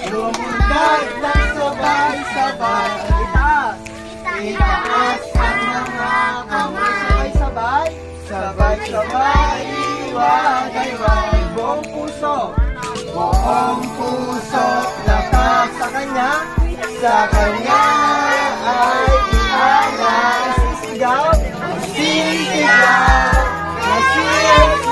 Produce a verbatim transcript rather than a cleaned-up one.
Lumundag ng sabay-sabay. Itaas. Itaas ang mga kamay. Sabay-sabay. Sabay-sabay. Iwagayway. Buong puso. Buong puso. Lakas sa kanya. Sa kanya ay ialay. Sisigaw. Sisigaw. Sisigaw.